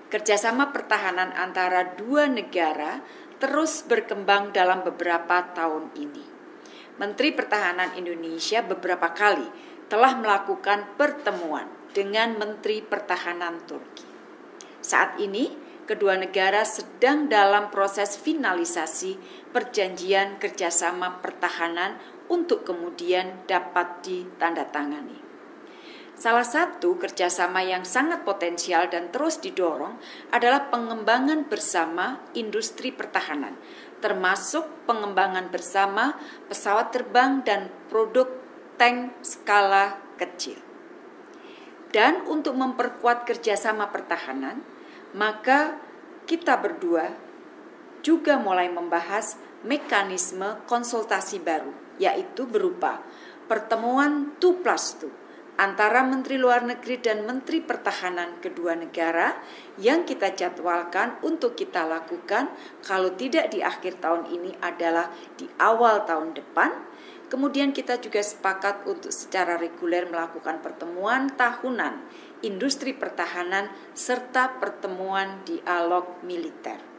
kerjasama pertahanan antara dua negara terus berkembang dalam beberapa tahun ini. Menteri Pertahanan Indonesia beberapa kali telah melakukan pertemuan dengan Menteri Pertahanan Turki. Saat ini, kedua negara sedang dalam proses finalisasi perjanjian kerjasama pertahanan untuk kemudian dapat ditandatangani. Salah satu kerjasama yang sangat potensial dan terus didorong adalah pengembangan bersama industri pertahanan, termasuk pengembangan bersama pesawat terbang dan produk tank skala kecil. Dan untuk memperkuat kerjasama pertahanan, maka kita berdua juga mulai membahas mekanisme konsultasi baru, yaitu berupa pertemuan 2+2 antara Menteri Luar Negeri dan Menteri Pertahanan kedua negara yang kita jadwalkan untuk kita lakukan kalau tidak di akhir tahun ini adalah di awal tahun depan. Kemudian kita juga sepakat untuk secara reguler melakukan pertemuan tahunan industri pertahanan serta pertemuan dialog militer.